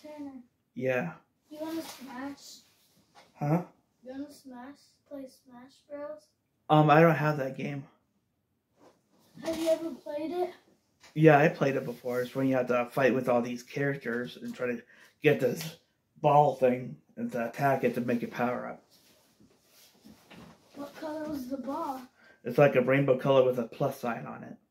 Tanner. Yeah. You want to Smash? Huh? You want to play Smash Bros? I don't have that game. Have you ever played it? Yeah, I played it before. It's when you have to fight with all these characters and try to get this ball thing and to attack it to make it power up. What color was the ball? It's like a rainbow color with a plus sign on it.